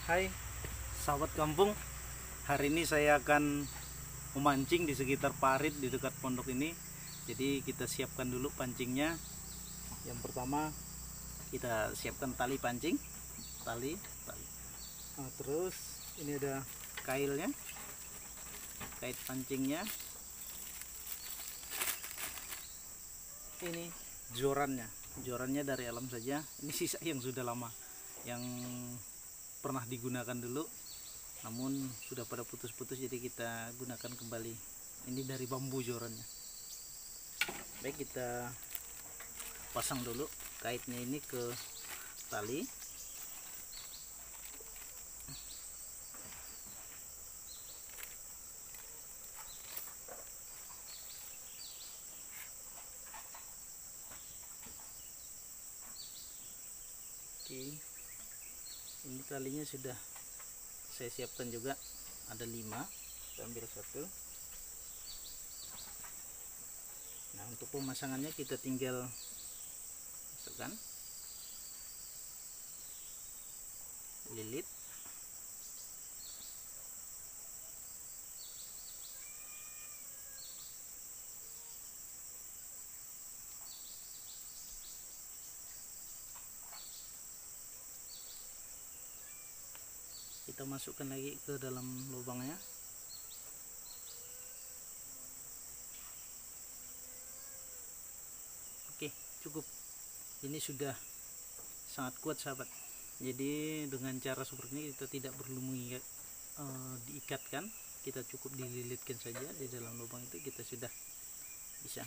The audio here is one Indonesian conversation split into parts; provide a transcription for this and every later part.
Hai sahabat kampung, hari ini saya akan memancing di sekitar parit di dekat pondok ini. Jadi kita siapkan dulu pancingnya. Yang pertama kita siapkan tali pancing, tali. Nah, terus ini ada kailnya, kait pancingnya. Ini jorannya dari alam saja. Ini sisa yang sudah lama, yang pernah digunakan dulu namun sudah pada putus-putus, jadi kita gunakan kembali. Ini dari bambu jorannya. Baik, kita pasang dulu kaitnya ini ke tali. Oke, ini talinya sudah saya siapkan juga, ada 5. Kita ambil 1. Nah, untuk pemasangannya kita tinggal masukkan lilit, kita masukkan lagi ke dalam lubangnya. Oke, cukup. Ini sudah sangat kuat sahabat. Jadi dengan cara seperti ini kita tidak perlu diikatkan, kita cukup dililitkan saja di dalam lubang itu, kita sudah bisa.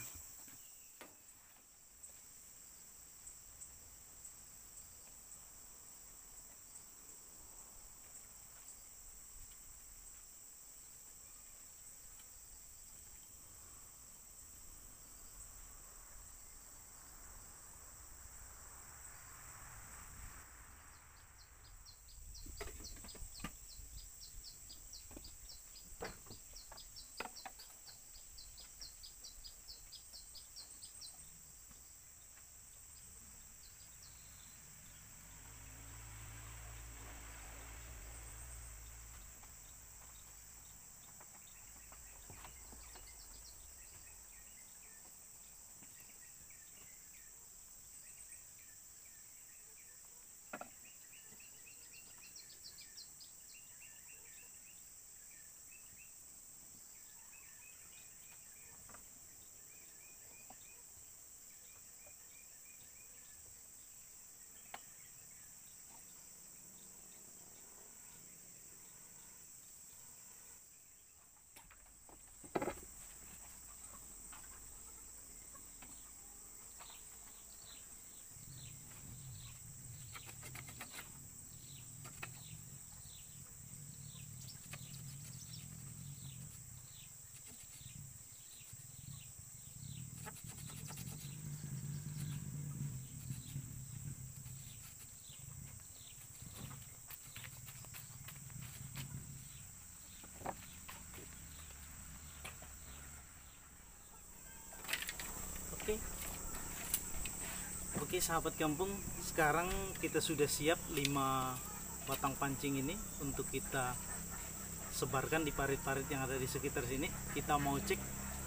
Oke sahabat kampung, sekarang kita sudah siap 5 batang pancing ini untuk kita sebarkan di parit-parit yang ada di sekitar sini. Kita mau cek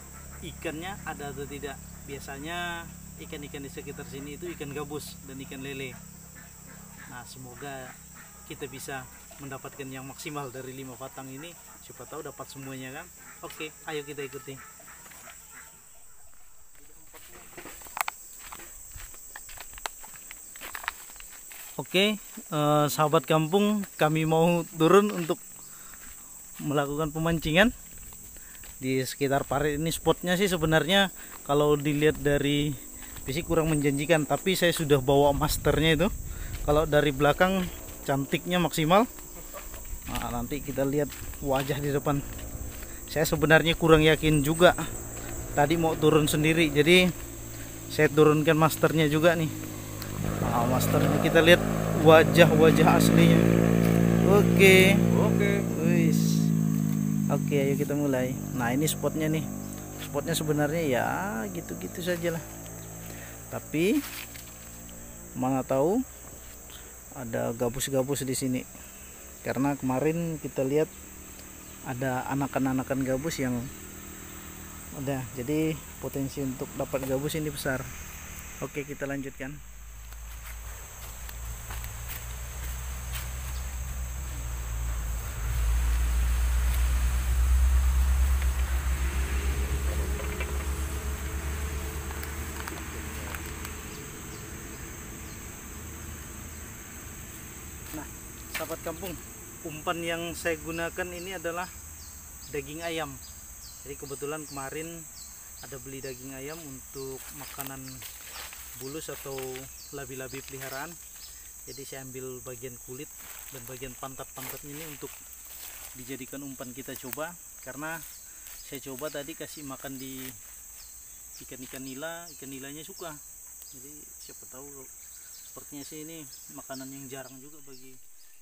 ikannya ada atau tidak. Biasanya ikan-ikan di sekitar sini itu ikan gabus dan ikan lele. Nah, semoga kita bisa mendapatkan yang maksimal dari 5 batang ini. Siapa tahu dapat semuanya kan. Oke, ayo kita ikuti. Oke, sahabat kampung, kami mau turun untuk melakukan pemancingan di sekitar parit ini. Spotnya sih sebenarnya kalau dilihat dari fisik kurang menjanjikan, tapi saya sudah bawa masternya itu. Kalau dari belakang cantiknya maksimal. Nah, nanti kita lihat wajah di depan. Saya sebenarnya kurang yakin juga. Tadi mau turun sendiri, jadi saya turunkan masternya juga nih. Nah, masternya kita lihat wajah-wajah aslinya. Oke. Wis. Oke, ayo kita mulai. Nah, ini spotnya nih. Spotnya sebenarnya ya gitu-gitu saja lah. Tapi mana tahu ada gabus-gabus di sini. karena kemarin kita lihat ada anakan-anakan gabus yang udah, jadi potensi untuk dapat gabus ini besar. Oke, kita lanjutkan. Nah, sahabat kampung, umpan yang saya gunakan ini adalah daging ayam. Jadi kebetulan kemarin ada beli daging ayam untuk makanan bulus atau labi-labi peliharaan. Jadi saya ambil bagian kulit dan bagian pantat-pantatnya ini untuk dijadikan umpan kita coba. Karena saya coba tadi kasih makan di ikan-ikan nila, ikan nilanya suka. Jadi siapa tahu, sepertinya sih ini makanan yang jarang juga bagi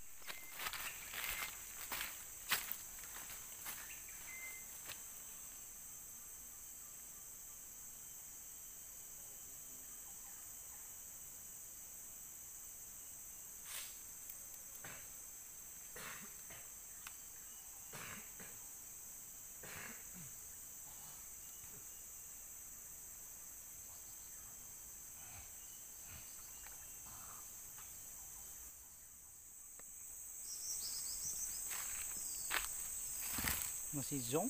masih zong.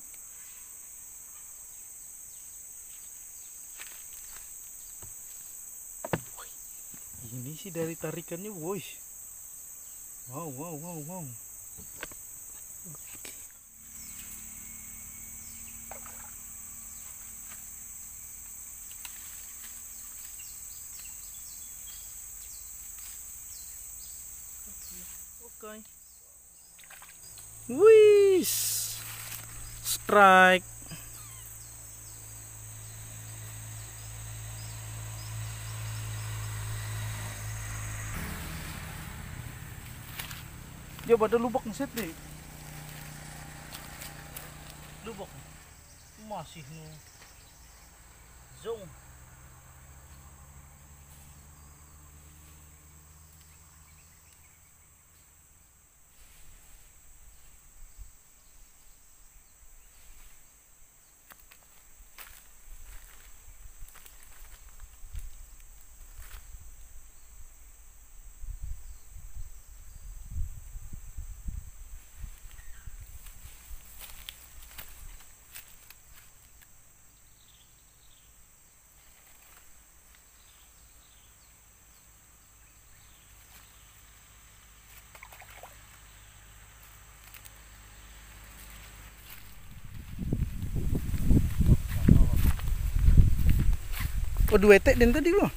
Ini sih dari tarikannya, boys. Wow. Oke. Wih, strike. Dia pada lubak ngeset deh. Lubak masih nu zong. Oh, dua etek dan tadi loh.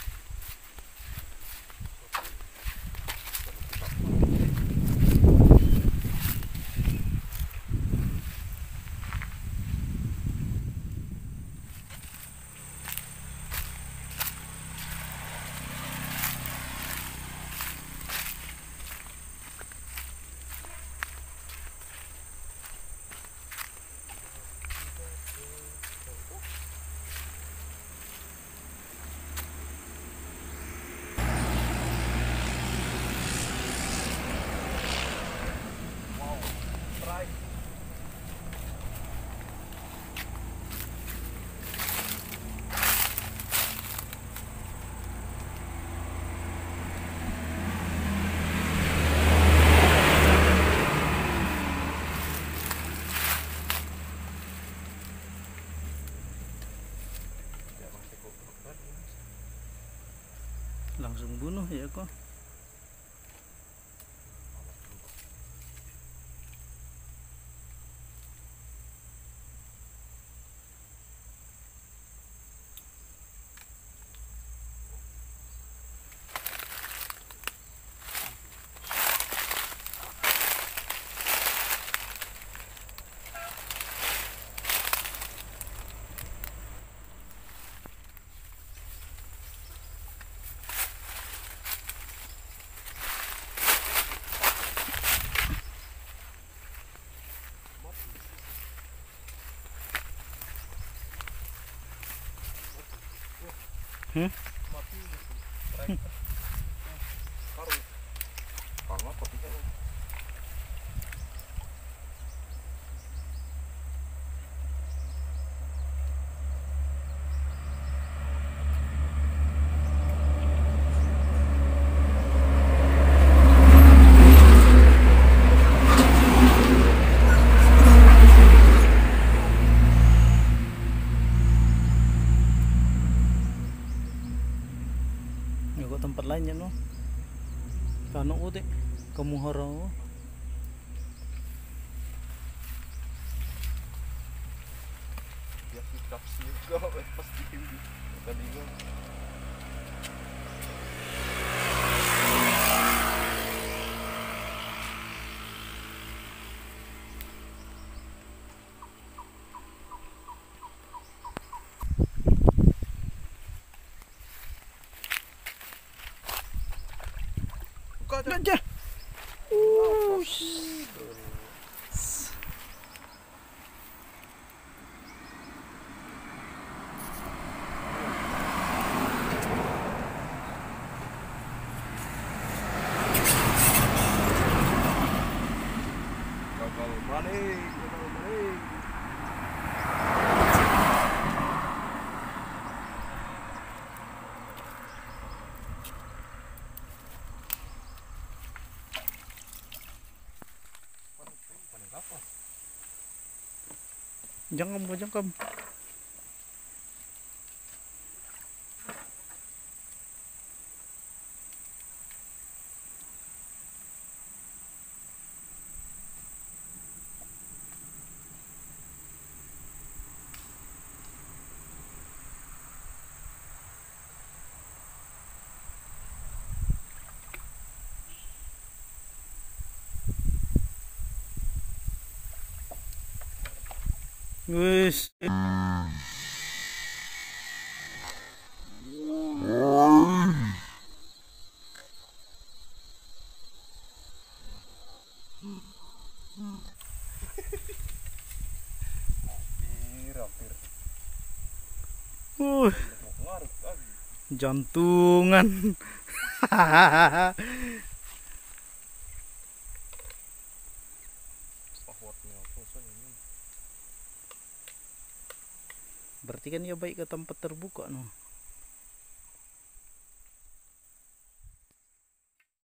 Langsung bunuh ya kok. Hmm? Mati. Karung. Karung apa tidak? anak utek kamu harau. Ya sikap sih kok pasti tadi gua. Aja. Gagal balik. Jangkam. Wis. Hampir. Ngaruh lagi. Jantungan. Berarti kan ya baik ke tempat terbuka no.